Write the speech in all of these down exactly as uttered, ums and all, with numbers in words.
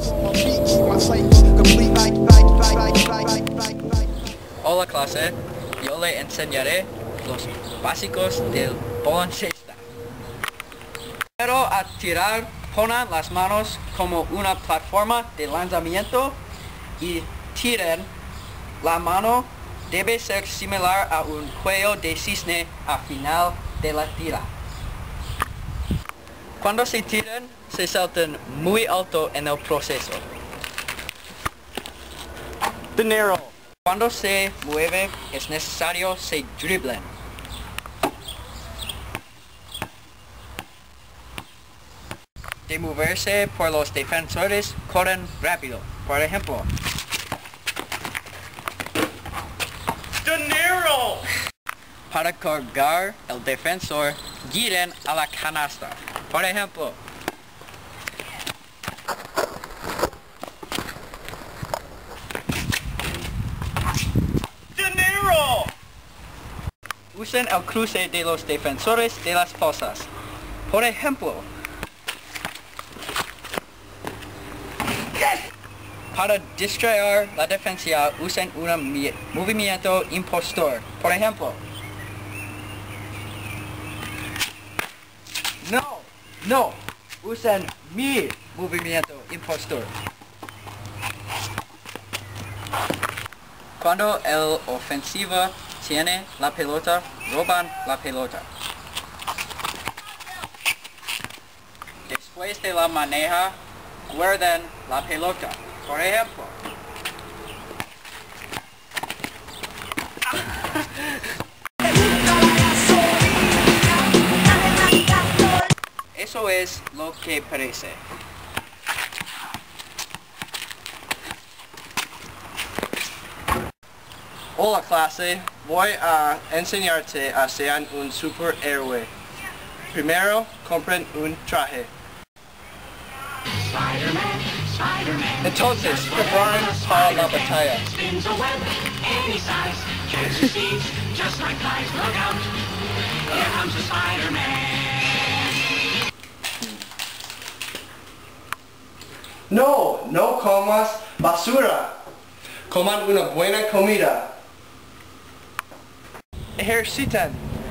Hola clase, yo le enseñaré los básicos del baloncesto. Pero a tirar, pongan las manos como una plataforma de lanzamiento y tiren. La mano debe ser similar a un cuello de cisne al final de la tira. Cuando se tiran, se saltan muy alto en el proceso. Dinero. Cuando se mueve, es necesario se driblen. De moverse por los defensores, corren rápido. Por ejemplo, ¡Dinero! Para cargar el defensor, giren a la canasta. Por ejemplo, ¡Dinero! Usen el cruce de los defensores de las fosas. Por ejemplo, para distraer la defensa, usen un movimiento impostor. Por ejemplo, no, no, usen mi movimiento impostor. Cuando el ofensivo tiene la pelota, roban la pelota. Después de la maneja, guarden la pelota. Por ejemplo, eso es lo que parece. Hola clase, voy a enseñarte a ser un superhéroe. Primero, compren un traje. Entonces, preparen para la batalla. No, no comas basura. Coman una buena comida. Ejercitan.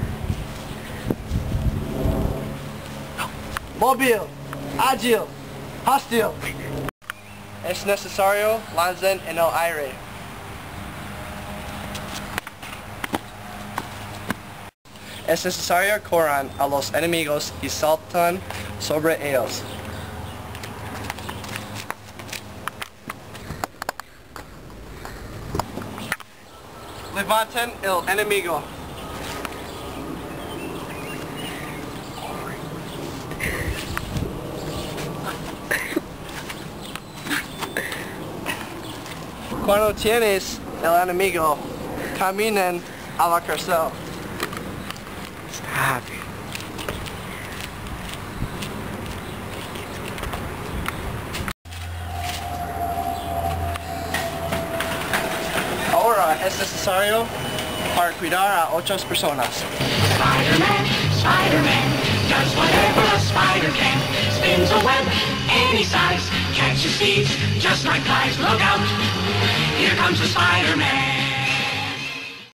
Móvil, ágil, hostil. Es necesario lancen en el aire. Es necesario corran a los enemigos y saltan sobre ellos. Levanten el enemigo. Cuando tienes el enemigo, caminen a la cárcel. Stop. Ahora es necesario para cuidar a otras personas. Spider-Man, Spider-Man, does whatever a spider can. Spins a web any size, catches thieves just like flies. Look out, here comes the Spider-Man.